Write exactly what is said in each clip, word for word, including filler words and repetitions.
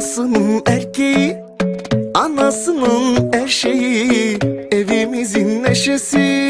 Babasının erkeği, anasının her şeyi, evimizin neşesi.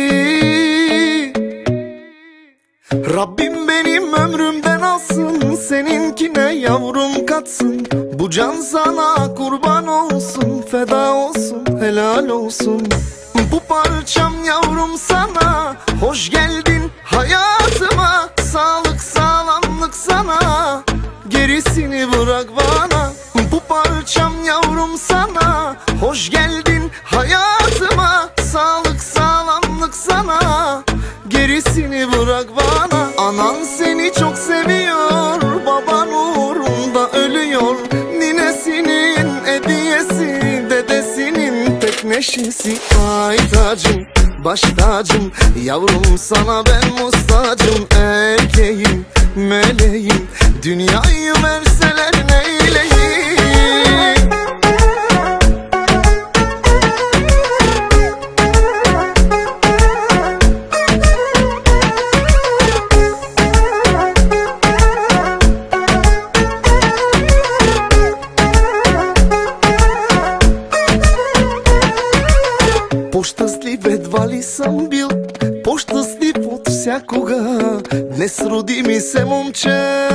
Rabbim benim ömrümden alsın, seninkine yavrum katsın. Bu can sana kurban olsun, feda olsun, helal olsun. Bu parçam yavrum sana, hoş geldin hayatıma. Sağlık sağlamlık sana, gerisini bırak bana. Bu parçam yavrum sana, hoş geldin hayatıma. Sağlık sağlamlık sana, gerisini bırak bana. Anan seni çok seviyor, baban uğrunda ölüyor. Ninesinin hediyesi, dedesinin tek neşesi. Ay tacım, baş tacım, yavrum sana ben muhtacım. Erkeğim, meleğim, dünyayı verseler neyleyim? По-щастлив едва ли съм бил, по-щастлив от всякога. Днес роди ми се момче.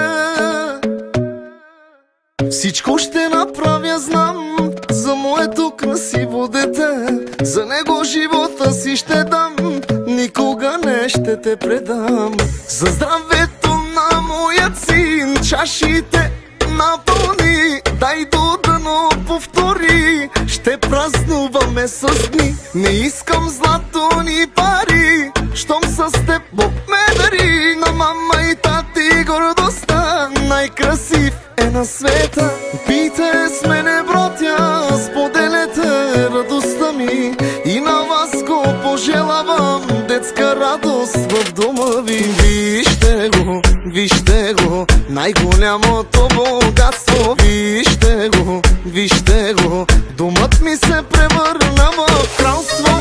Всичко ще направя, знам, за моето красиво дете. За него живота си ще дам, никога не ще те предам. За здравето на моя син чашите напълни, дай до дъно повтори. Ще празнуваме с дни, не искам злато ни пари. Щом с теб Бог ме дари, на мама и тати гордостта. Най-красив е на света, пийте с мене братя, споделете радостта ми. И на вас го пожелавам, детска радост в дома ви. Вижте го, вижте го, най-голямото богатство. Вижте го, вижте го, домът ми се превърна в кралство.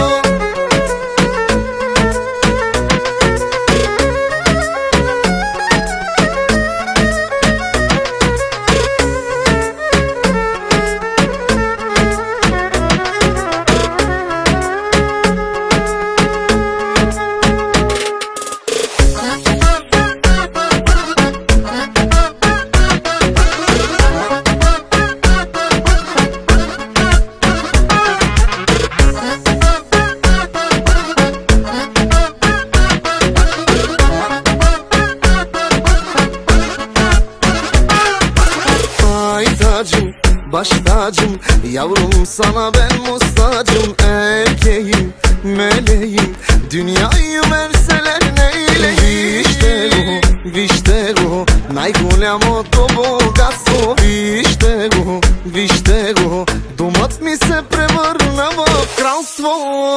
Baş tacım, yavrum sana ben muhtacım. Erkeğim, meleğim, dünyayı verseler neyleyim? Вижте го, вижте го, най-голямото богатство. Вижте го, вижте го, домът ми се превърна в кралство.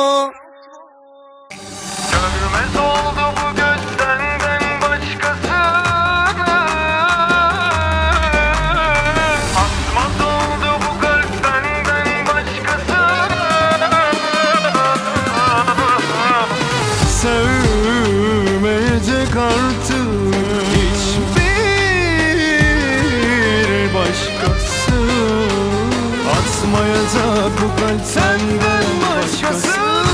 Görmez oldu bu göz senden başkası. Atmaz oldu bu kalp senden başkası. Sevmeyecek artık hiçbir başkası. Atmayacak bu kalp senden başkası.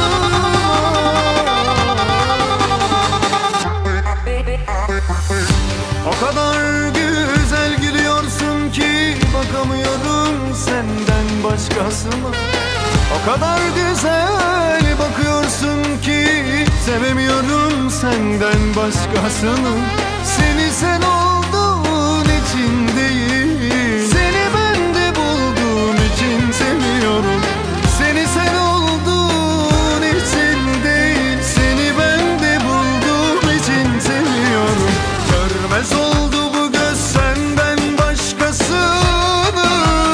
O kadar güzel gülüyorsun ki bakamıyorum senden başkasına. O kadar güzel bakıyorsun ki sevemiyorum senden başkasını. Seni sen olduğun için değil, seni bende bulduğum için seviyorum. Seni sen olduğun için değil, seni bende bulduğum için seviyorum. Görmez oldu bu göz senden başkasını.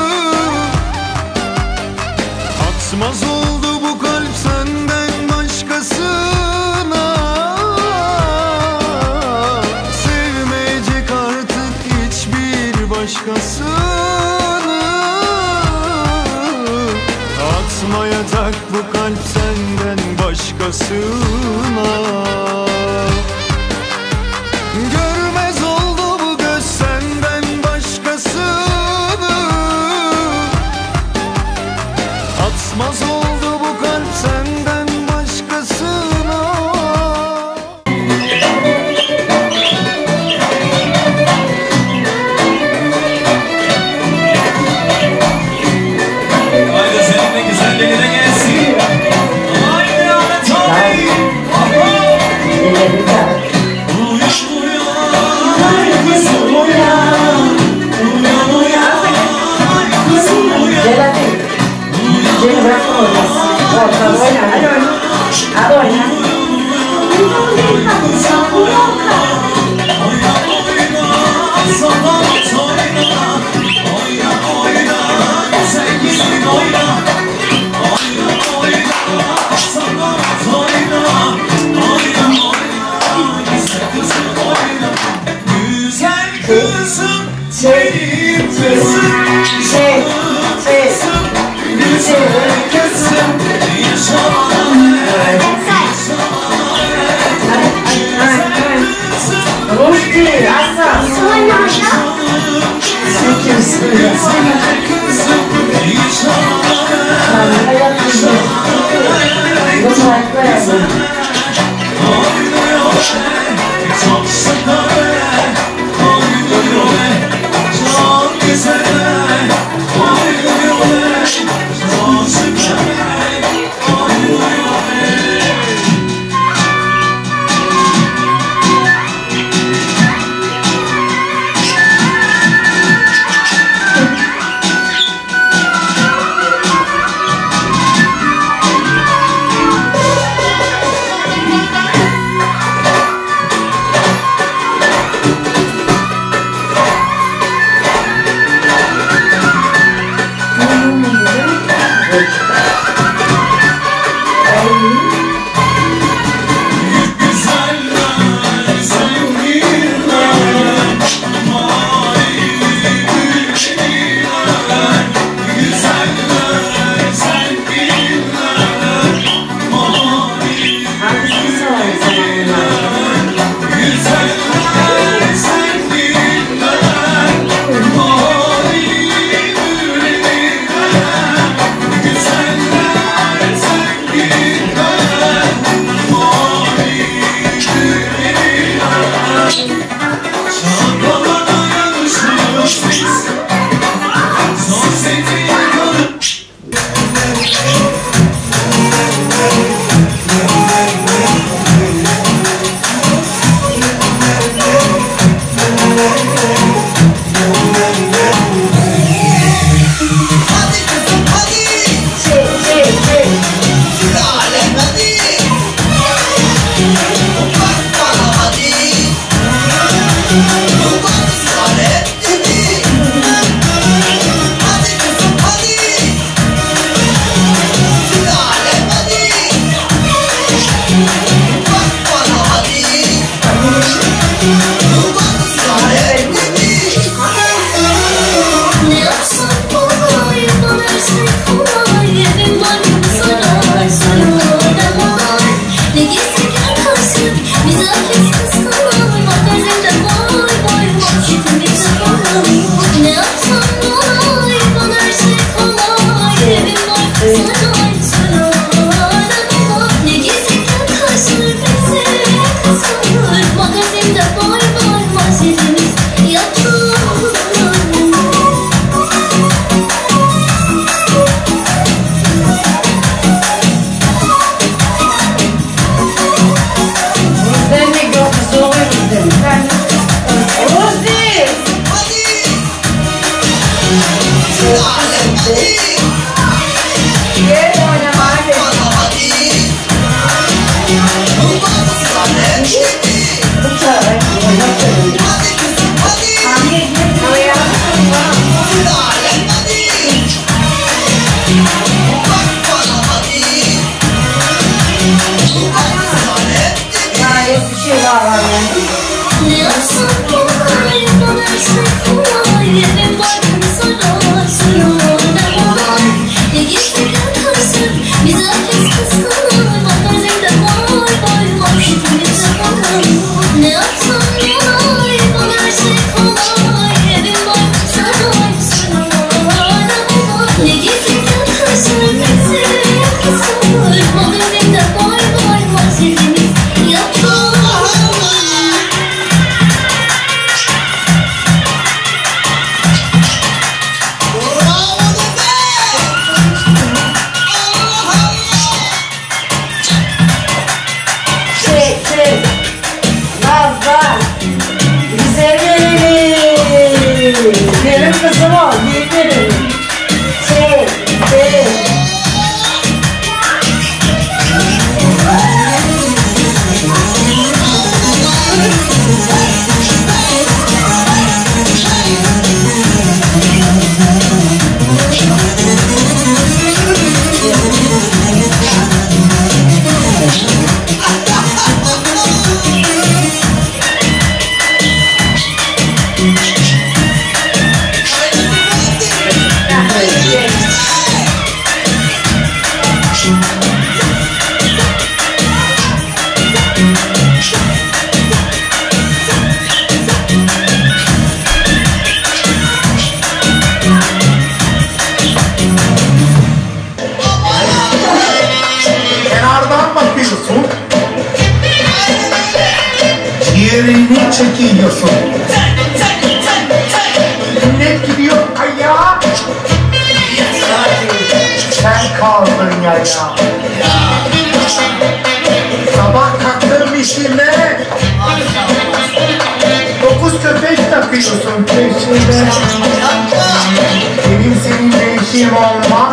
Atmaz oldu bu kalp senden başkasına. Sevmeyecek artık hiçbir başkasını. Atmayacak bu kalp senden başkasına. Görmez oldu bu göz senden başkasını. Atmaz oldu bu kalp senden başkasına. Haydi senin de güzelliğine gelsin. Haydi Ahmet abi. Uyan uyan kızım uyan. Uyan uyan kızım uyan. Gente, vai fora. Ó, tá olhando. Adorna. Güzel kızım, benim kızım, Şey, şey. güzel kızım, yaşamana ver. Ruşti, asa. çekiliyorsun. Millet gidiyor ayağa. Sen kaldın ya ya. Sabah kalktığım işime dokuz köpek takıyorsun peşine. Benim seninle işim olmaz.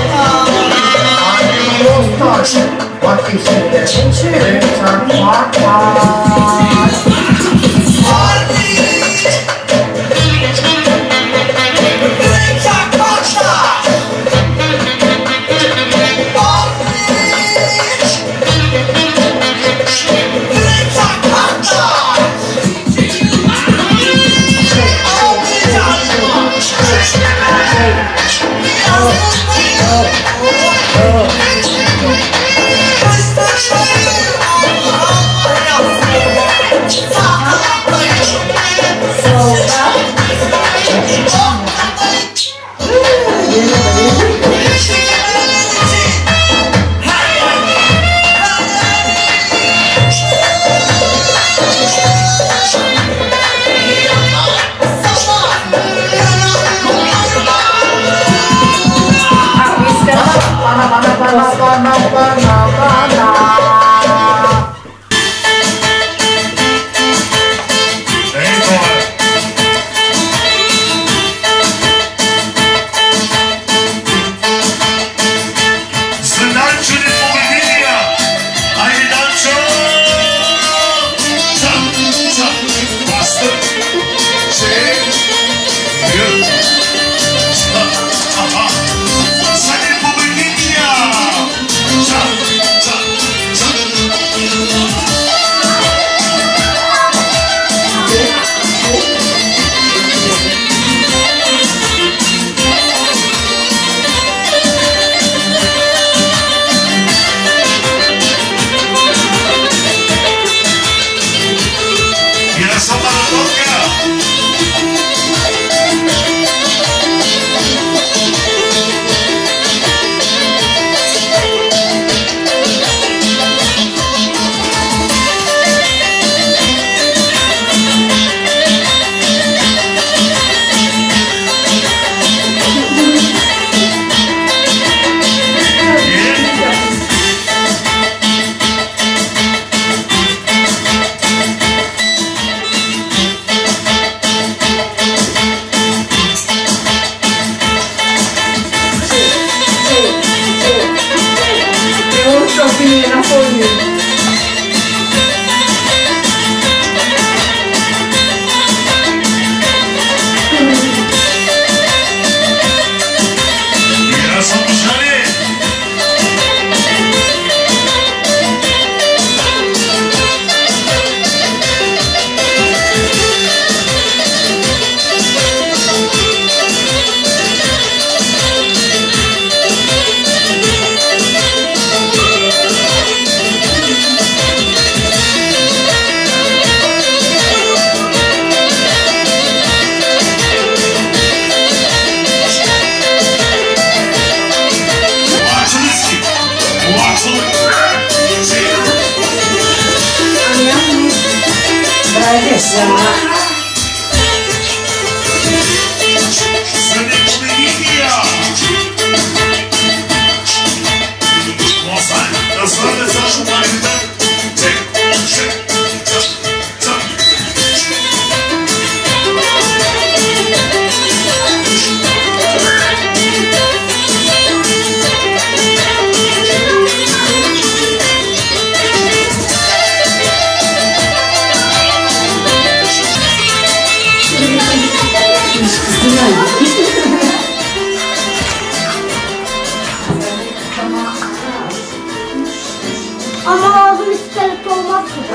Annem dostlar. Bak işinde. Ben çarpmak var. Ama ağzım iskelet olmaz ki.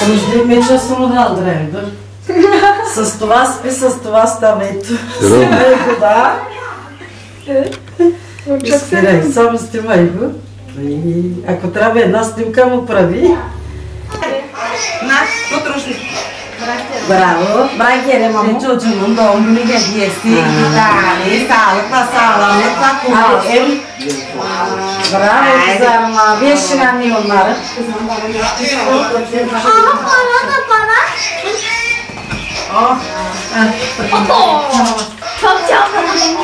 Нужди меча самодал древно. С това спи, с това става ето. Здраво. Ето, да. Спирай, само снимай го. Ако трябва една снимка му прави. На, потрушни. Браво, брагере, мамо. Çocuğumun doğum günü hediyesi, bir tane sağlıkla sağlamlıkla kumaş. Em. Bravo kızlarım abi. Yaşın anne onları. Aha bana da bana. Oh. Çok çabuk.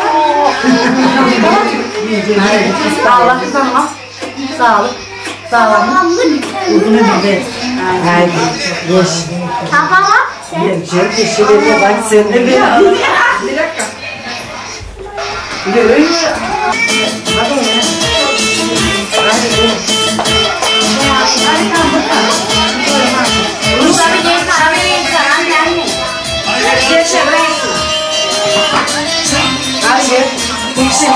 Sağlık kızarma. Sağlık. Sağlık. Uzun ömürde. Haydi. Geç. Tamam. Geç. Geçirelim. Bak sen de bir. Bir dakika. Görün. Hadi ya. Hadi. Bunları gel para vereyim sana anne. Gel şuraya. Hadi gel. Yüksel.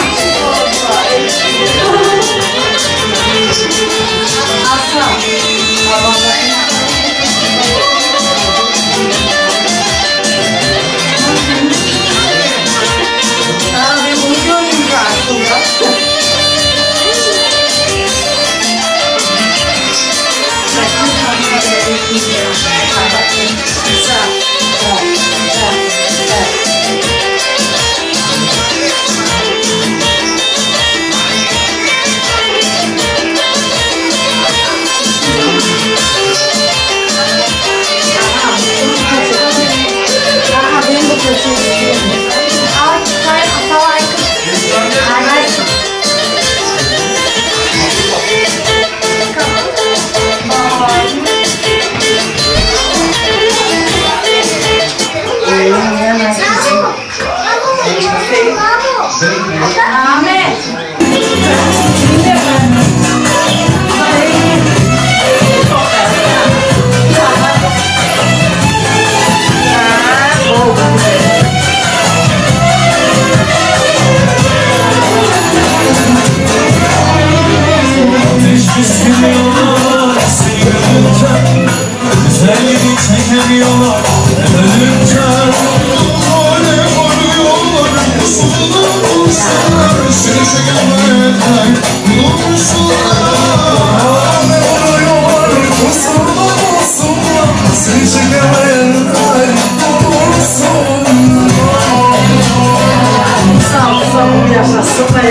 Aslan. istemiyorlar seni görünce. Güzelliğini çekemiyorlar ölünce. Alev arıyorlar usullar bulsunlar. Seni çekemezler bulsunlar. Alev arıyorlar usullar bulsunlar. Seni çekemezler bulsunlar. Sağ ol, sağ ol, yaşasın be.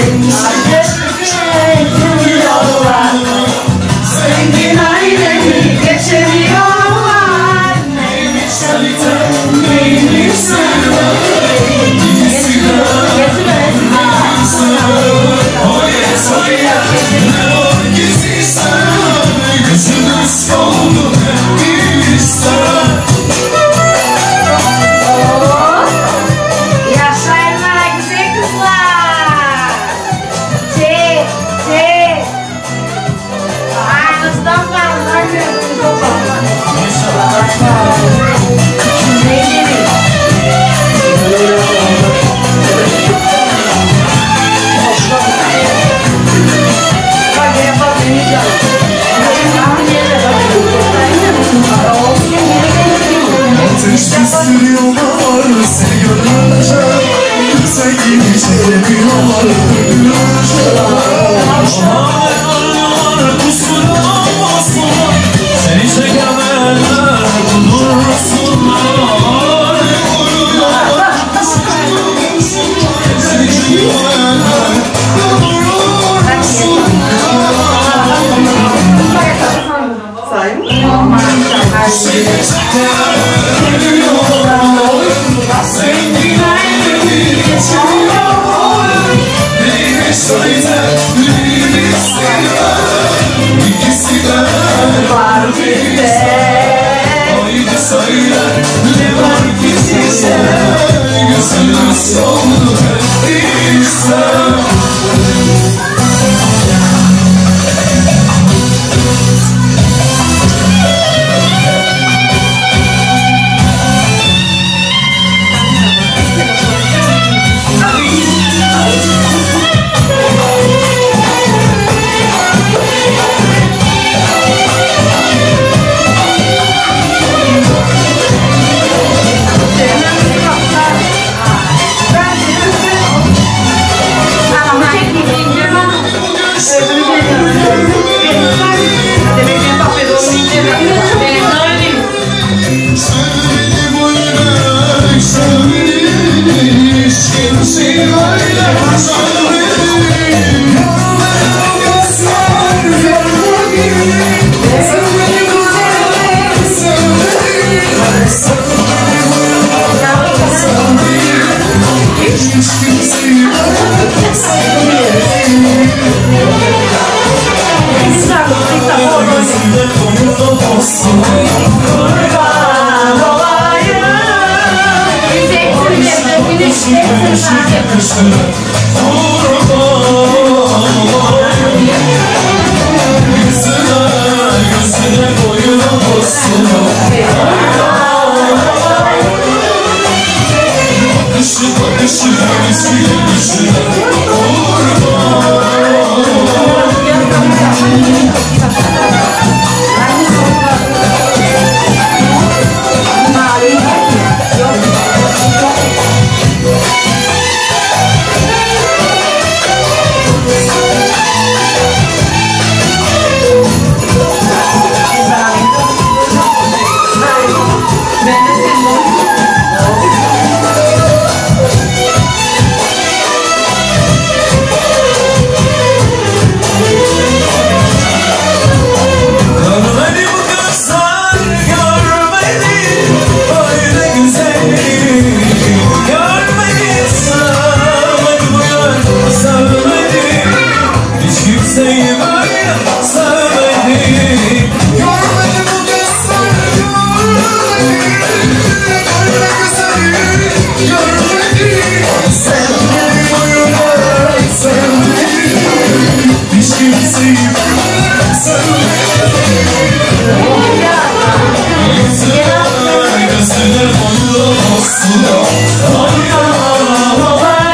Zengin ailemi geçemiyorlar. Neymiş kalite, neymiş sevda. Oye soya, ne var gizliysen. Gözünüz oldu hep ister. Yaşayın bana güzel kızlar. Çe, çe. Ağzınızdan fazla gördünüz o zaman. Ne demek? Bak yapar beni canım. Ateş püskürüyorlar seni görünce. Sen gibi çekemiyorlar ölünce. Alev arıyorlar kusura basmalar. Seni çekemezler bulursunlar. Alev arıyorlar kusura basmalar. Seni çekemezler Sayın. Zengin ailemi geçemiyorlar. Neymiş kalite, neymiş sevda. İkisi de Var bizde. haydi söyle, ne var ki size. Gözünüz oldu hep ister. Sevmedim öyle, sevmedim. Hiç kimseyi öyle sevmedim. Görmedim gözler, görmedim. Sevmedim öyle, sevmedim. Sevmedim öyle, sevmedim. Hiç kimseyi öyle sevmedim. Gözünde koyunda bozsun. Kurban olayım. Güneşine yakışır. Kurban olayım. Yüzüne, gözüne boyuna bozsun. Bakışı bakışı gülüşü gülüşü. Kurban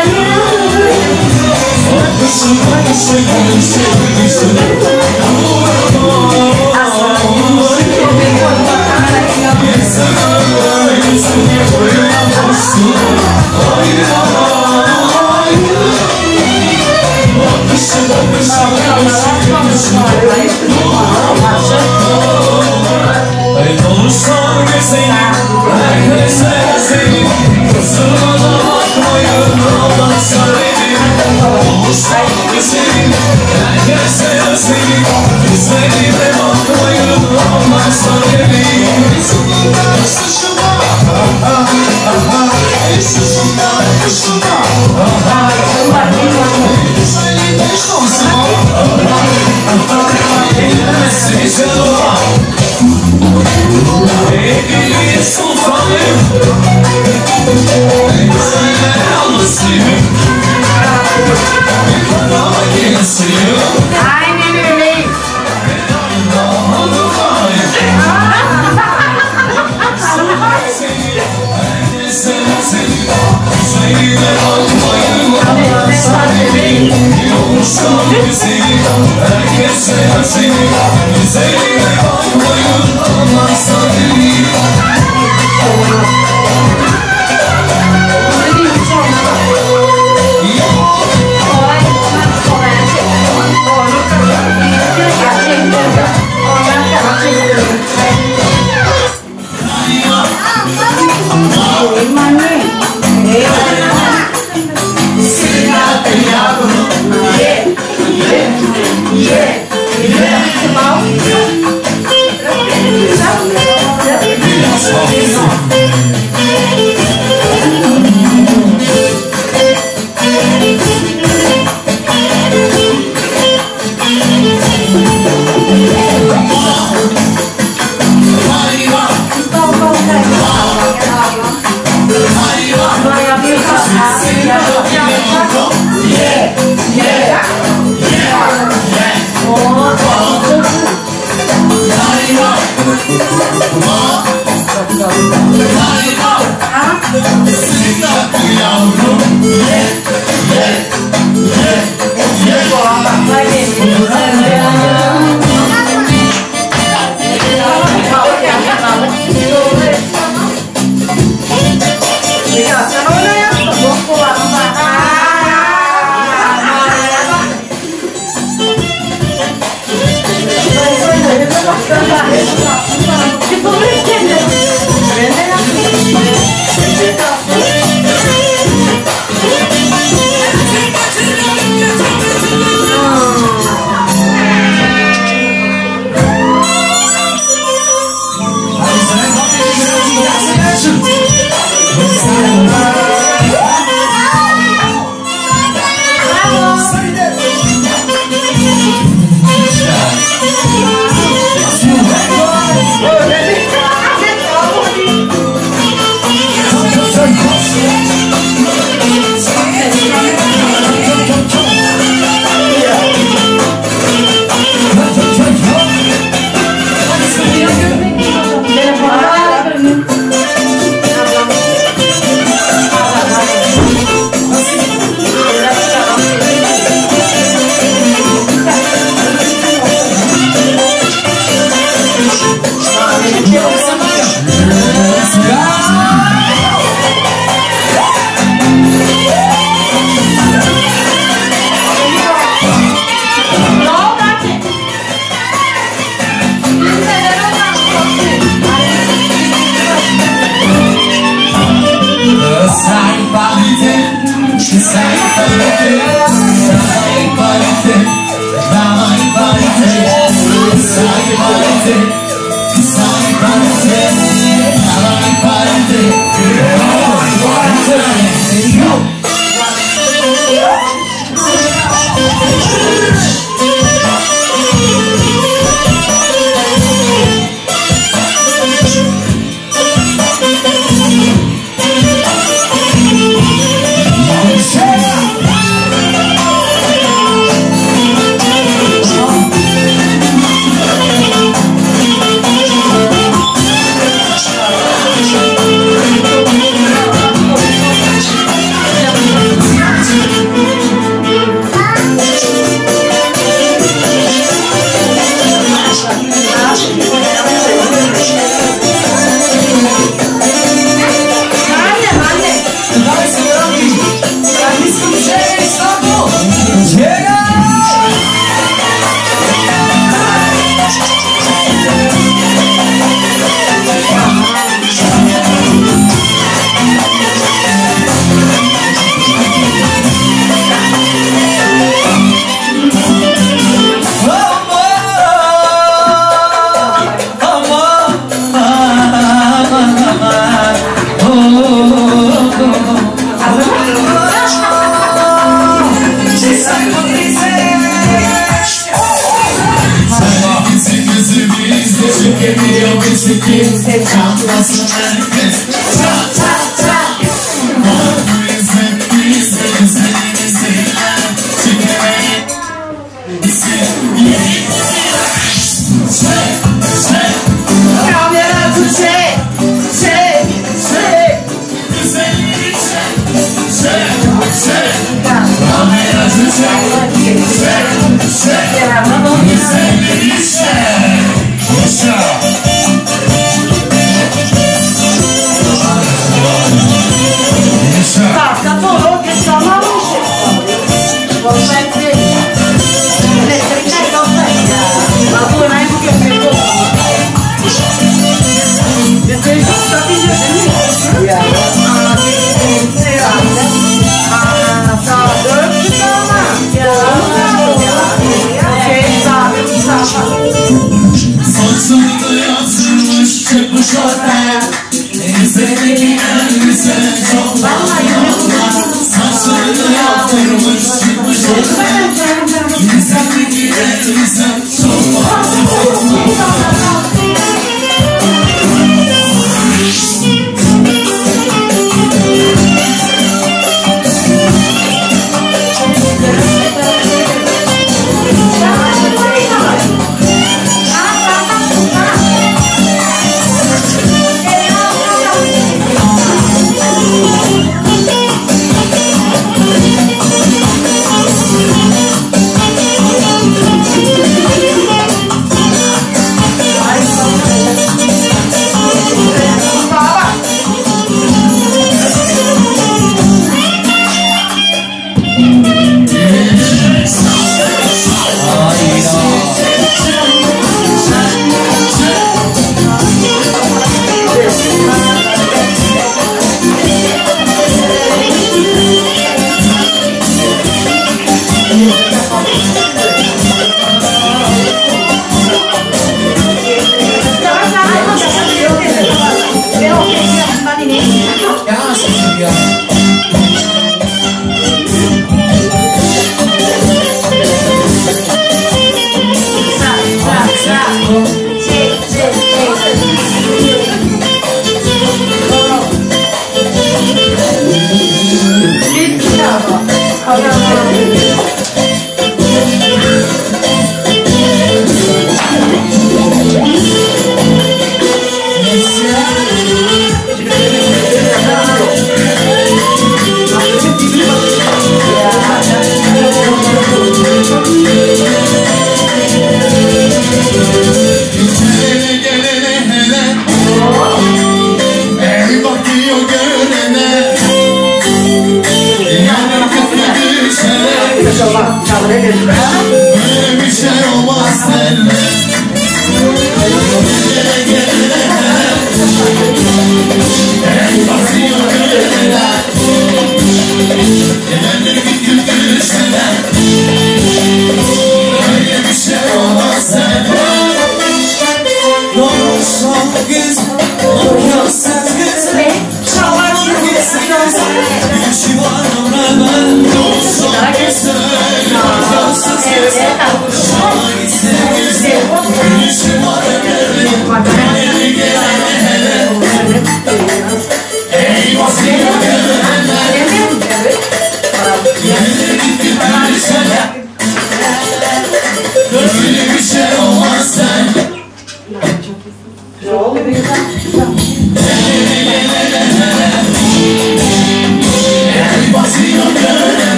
Gülüşe gülüşe gülüşe Ay olursan güzelim, herkese senin kusuruma da bakmayın, Allah söyledim. Olursan güzelim, herkese senin güzelime bakmayın, Allah söyledim. Susundan suçuma, susundan kuşuma, güzelime şansıma, ellemezsin canıma. Evliliği sultanım, güzeller alısıyım, bana makinesiyim. Aynen öyle. Güzeline bakmayın, yolmuşsan güzelim, herkese seni. Güzeline bakmayın, Allah seni. olsun herkes. Çat çat çat. Bize bize bize çekemeyin. Bize kamera tut çek çek çek. Güzelliği çek çek çek. Kamera tut çek çek çek. Güzelliği çek. Yaşa. Tak, kaporo, che sta la luce. Vuoi sempre? Le tre non venga. Ma tu non hai più che tu. Che sei stati già lì. Ya. Ah, che sei grande. Ah, sta dove sta? Ya. Che sta, che sta. Saçlarını yazdırmış çıkmış ortaya. Elbisindeki elbise çok bağlı. Saçlarını yaptırmış çıkmış ortaya. Elbisindeki elbise çok bağlı.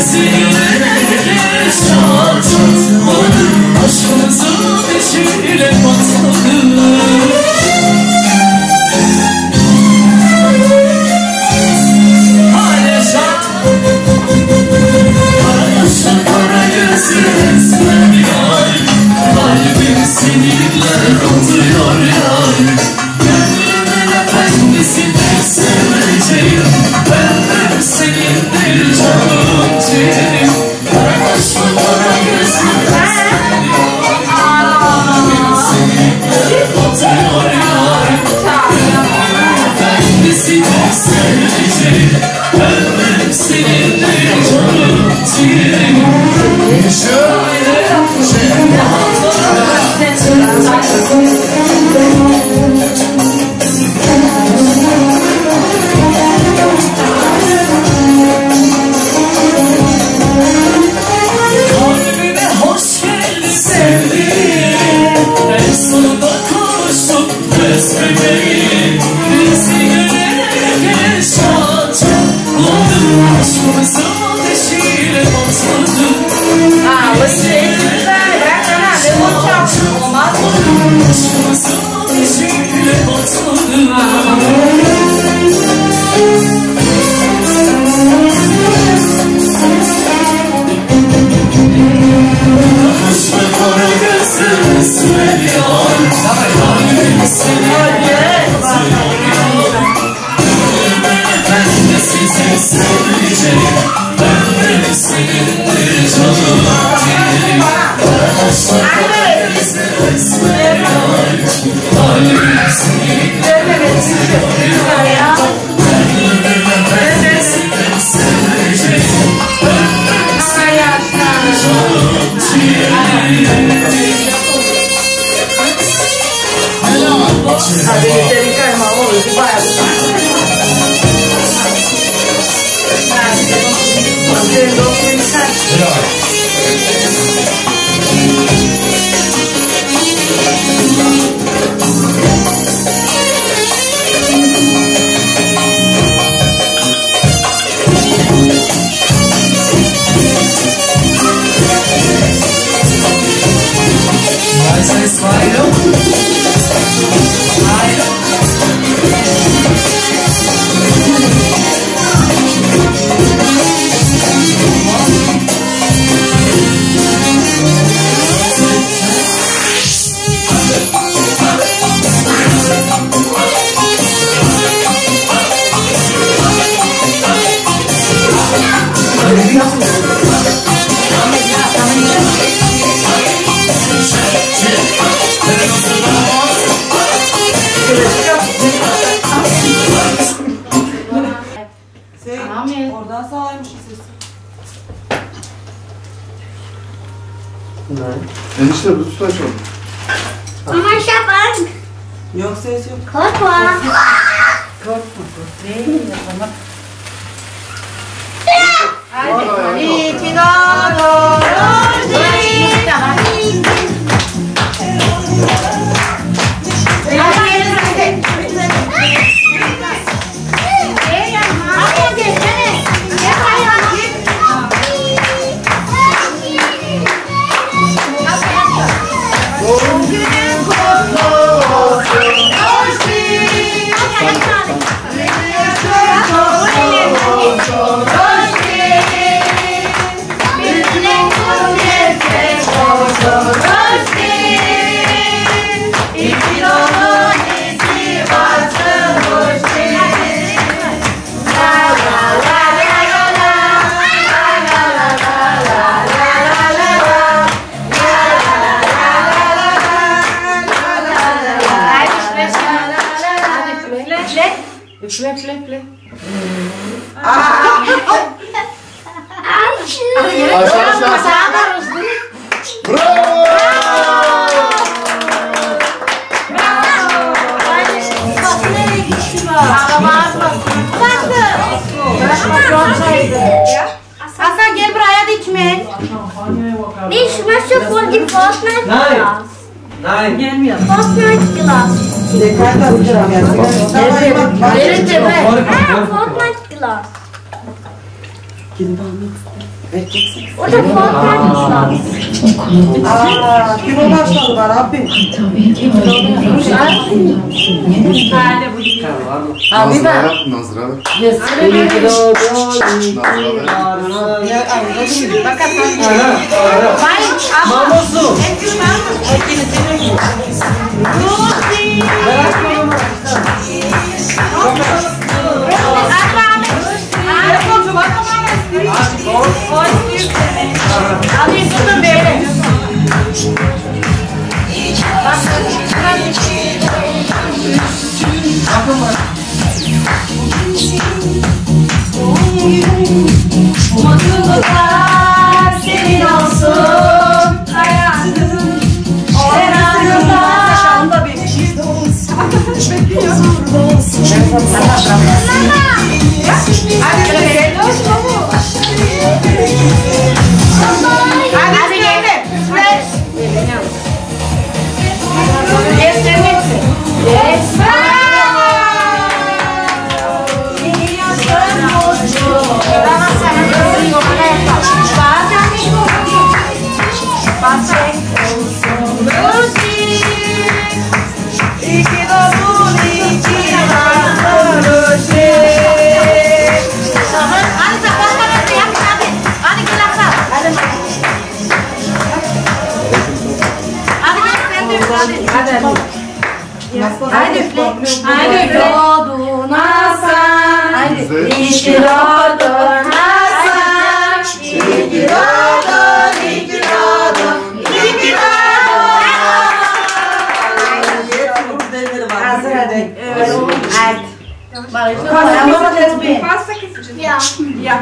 Oradan sağlaymış ses. Enişte bu tutu açalım. Mama şapak. Yok ses yok. Korkma. Korkma. Ne yapalım? Hadi. İyi ki doğdun. Üfle üfle üfle. Aşağı aşağı. Bravo! Hasan gel buraya dikme. Ich möchte von die Fortnite Glass. Nein. Gelmiyor. Fortnite Glass. Dekar da uçuram Verin de ver. Ha, Fortnite Glass. Gidin bağlamak istedim. Orada fon vermişler. Aaa kilo başladılar abi. Nazır'a yap, Nazır'a ver. Mamosu. Alayım tutun böyle. Mutluluklar senin olsun hayatım. Sen aklımda bir hadi gelin. Yesin hepsi. Yes. Haydi üfle. Haydi üfle. Doğdun Hasan. Haydi. İyi ki doğdun Hasan. İyi ki doğdun. İyi ki doğdun. İyi ki doğdun. Hazır hadi. Hadi. Pasta keseceğiz. Ya. Ya.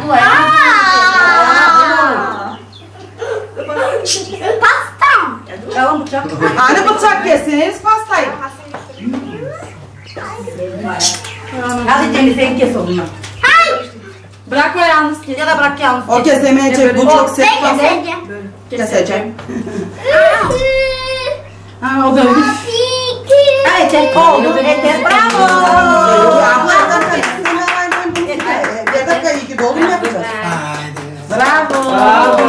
Pastam. Yalan bıçak. Hani bıçak kesiniz pastayı. Hadi Cengiz sen kes onu. Bırak o yalnız kes. Ya da bırak yalnız. O kesemeyecek bu çok sert Ben pasta. keseceğim. Keseceğim. Ha o da öyle. Ha yeter. Oldu. Yeter. Bravo. Yeter ki iyi ki doğum yapacağız. Bravo. Bravo.